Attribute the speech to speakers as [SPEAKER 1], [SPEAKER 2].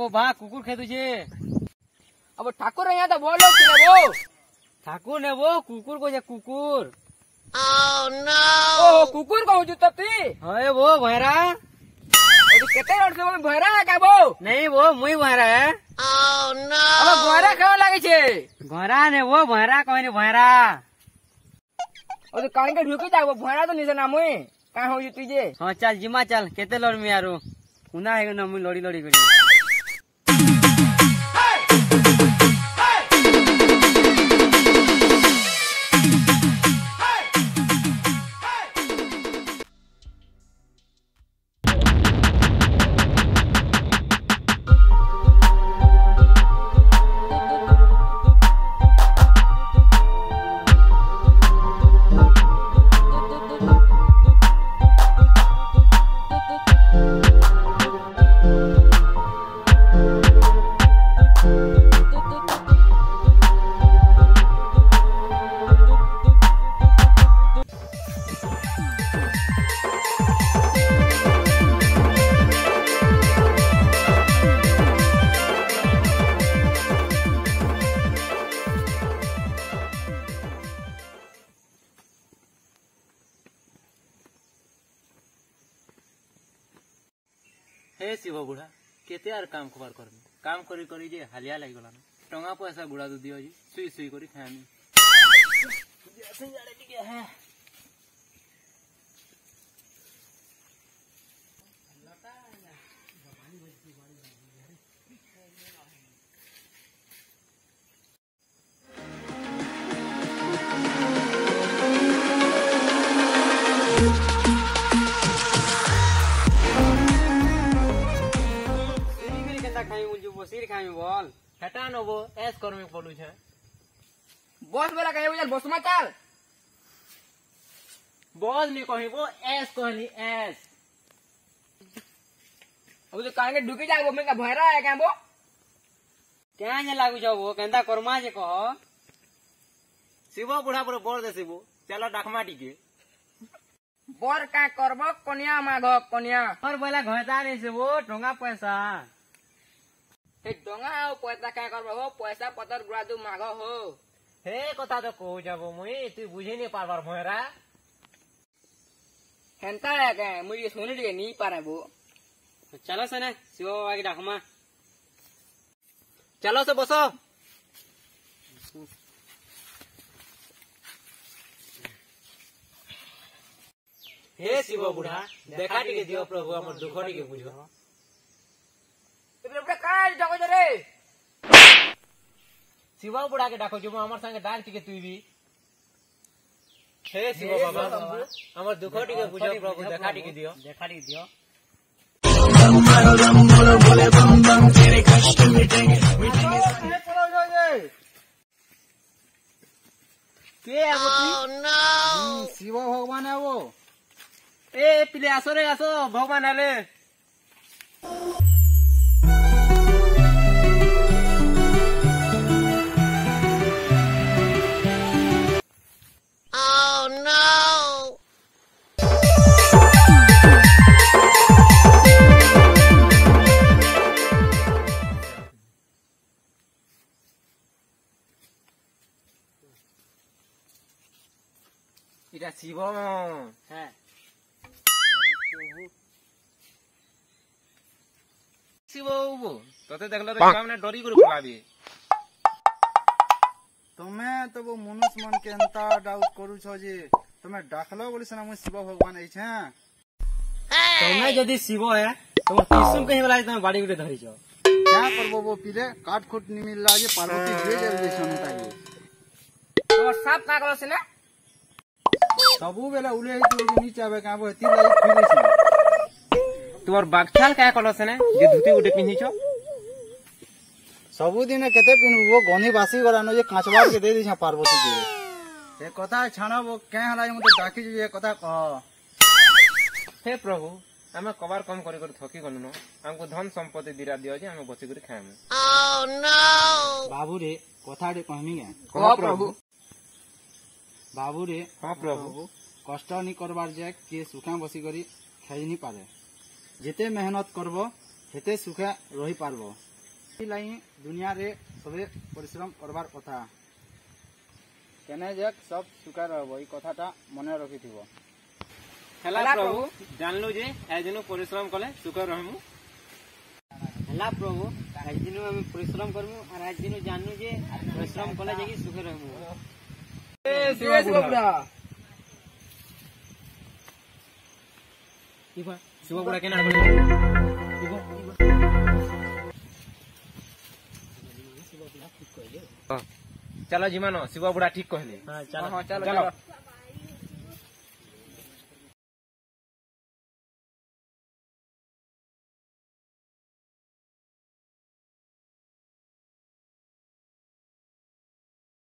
[SPEAKER 1] बा कुकुर खेदु छे
[SPEAKER 2] अब ठाकुर यहाँ तो बोलो कि नेबो
[SPEAKER 1] ठाकुर नेबो कुकुर को जे कुकुर
[SPEAKER 2] ओ कुकुर कहू छु तती
[SPEAKER 1] हय वो भैरा
[SPEAKER 2] ओ केते वर्ष में भैरा है का बो
[SPEAKER 1] नहीं वो मुई भैरा है
[SPEAKER 2] अब भैरा खाओ लागे छे
[SPEAKER 1] घोड़ा ने वो भैरा कहनी भैरा
[SPEAKER 2] ओ कान के ढुकी जाबो भैरा तो निसे ना मुई का हो जती जे
[SPEAKER 1] हां चल जिमा चल केते लड़ में यारो कुना है न मुई लड़ी लड़ी करी हे शिव बुढ़ा केते आर काम खबर करमी काम करी करी जे हालिया लागि गला न टंगा पैसा बुढ़ा दु दियो जी सुई सुई करी खामी जैसे जाड़े लिखे है सिर खामी बोल हटा नबो ऐस करमे पड़ू छे
[SPEAKER 2] बस वाला कहे चल बस में चल
[SPEAKER 1] बॉस नहीं कहबो ऐस कहनी ऐस
[SPEAKER 2] अब तो कान के ढुकी जाबो मैं का भैरा है का बो
[SPEAKER 1] क्या जे लागू जाबो केंदा करमा जे कह शिव बुढ़ा पर बोल दे शिव चलो डकमा टिके
[SPEAKER 2] बर का करबो कन्या माघ कन्या
[SPEAKER 1] और बोला घटा नहीं से वो टंगा पैसा
[SPEAKER 2] हे डंगा हो पैसा का करबो हो पैसा पतर गुड़ा दू माघ हो
[SPEAKER 1] हे कथा तो कहू जाबो मुई तू बुझी नहीं पारबार भैरा
[SPEAKER 2] हेंता है के मुई सुनी रे नहीं पारेबो
[SPEAKER 1] चलो से ना शिव बाबा की डकमा चलो से बसो हे शिव बुढ़ा देखा टिके दियो प्रभु हमर दुख टिके बुझो
[SPEAKER 2] इबरे काय डाको रे
[SPEAKER 1] शिव बुढ़ा के डाको जो हमर संगे डाक टिके तू भी हे शिव बाबा हमर दुख टिके बुझो प्रभु देखा टिके दियो बोले बम बम तेरे कष्ट मिटेंगे के है वो
[SPEAKER 2] शिव भगवान है वो
[SPEAKER 1] ए पिले आसो रे आसो भगवान आले इरा शिव है शिव तोते देखला तो काम ने डरी कर पलाबी
[SPEAKER 3] तमे तो वो मनुष्य मन के अंता डाउट करू छो जे तमे डाखलो बोली सना मु शिव भगवान आई छे
[SPEAKER 1] तमे जदी शिव है तो किसुम कहि वाला तमे बाड़ी गुटे धरि छ
[SPEAKER 3] क्या करबो वो पीले काट खोट नि मिलला जे पार्वती जे जे छनता ये
[SPEAKER 2] तो साफ का करो से ना
[SPEAKER 3] सबु बेला उले ही तू जे नीचे आवे काबो ती लाई फिरे छ
[SPEAKER 1] तोर बागछाल काय कलो से ने जे धुती गुटे पिन्हि छ
[SPEAKER 3] सबु दिन केते पिनबो गनी बासी गलानो जे काचबार के दे दी छ पार्वती के ए कथा छाना वो के हलाई मते डाकी जे कथा कह
[SPEAKER 1] हे प्रभु हमें कबार कम करी कर थकी गनु न हमको धन संपत्ति दिरा दियो जे हम बसी कर खाएम
[SPEAKER 2] ओह नो
[SPEAKER 3] बाबू रे कथा रे कहमी गे
[SPEAKER 2] कह प्रभु
[SPEAKER 3] बाबू रे
[SPEAKER 1] हां प्रभु
[SPEAKER 3] कष्ट नि करबार जे के सुखा बसी करी खाई नि पारे जेते मेहनत करबो हेते सुखा रही पारबो लाई दुनिया रे सबे परिश्रम करबार कथा केने जे सब सुखा रहबो ई कथाटा मने रखिथिबो।
[SPEAKER 1] हेला प्रभु जानलु जे आज दिन परिश्रम कले सुख रहमु। हेला प्रभु आज दिन हम परिश्रम करमु और आज दिन जाननु जे परिश्रम कले जेकी सुख रहमु।
[SPEAKER 2] शिव बुढ़ा
[SPEAKER 1] शिव बुढ़ा केना चलो जीवन शिव बुढ़ा ठीक कहले।
[SPEAKER 2] चलो चलो